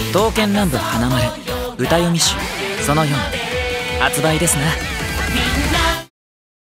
刀剣乱舞花丸歌読み集その4発売ですな。